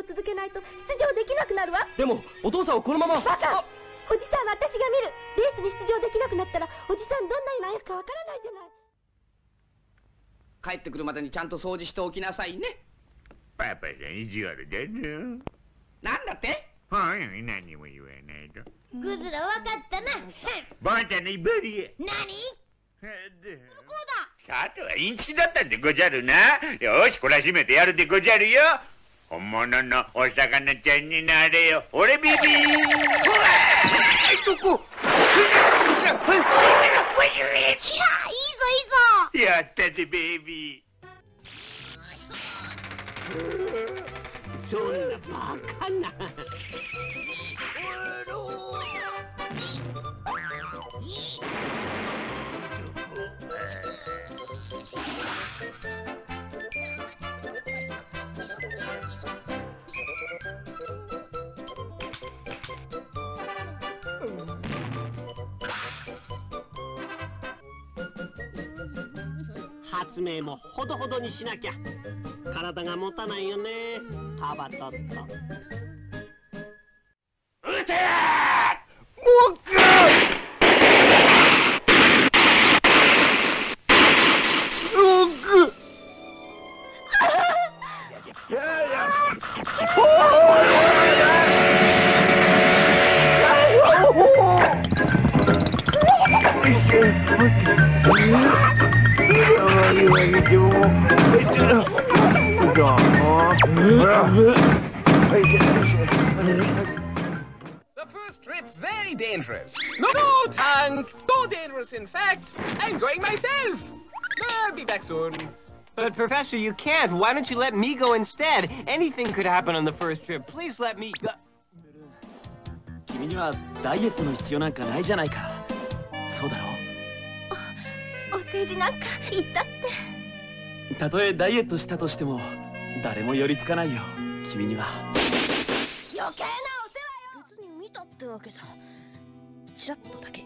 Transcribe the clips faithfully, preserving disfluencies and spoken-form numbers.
を続けないと出場できなくなるわ。 でもお父さんはこのまま。 バカ！おじさんは私が見る。レースに出場できなくなったらおじさんどんなに悩むかわからないじゃない。 帰ってくるまでにちゃんと掃除しておきなさいね。 パパさん意地悪だな。 なんだって？ はい、何も言わないと。 グズラ分かったな。 ばあちゃんの威張りや。 何？ こうだ。さてはインチキだったんでごじゃるな。よし、こらしめてやるでごじゃるよ。本物のお魚ちゃんになれよ。俺ビビー。ほら、どこ？いや、いいぞいいぞ。やったぜベイビー。 そんなバカな。発明もほどほどにしなきゃ体が持たないよね。カバトット。 撃てー！モック！ロック！いやいや。 The first trip's very dangerous. No, no, Tank! So dangerous, in fact. I'm going myself. I'll be back soon. But, Professor, you can't. Why don't you let me go instead? Anything could happen on the first trip. Please let me go. 君にはダイエットの必要なんかないじゃないか。そうだろう？お政治なんか言ったって。 たとえダイエットしたとしても誰も寄りつかないよ。君には余計なお世話よ。 別に見たってわけじゃ、チラッとだけ。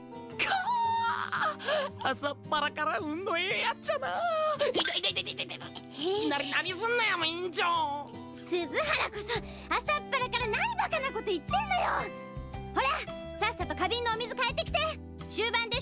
朝っぱらから運のええやっちゃな。 いたいたいたいたいたいた。 いきなり何すんなよ、委員長。 鈴原こそ朝っぱらから何バカなこと言ってんのよ。ほら、さっさと花瓶のお水変えてきて。終盤で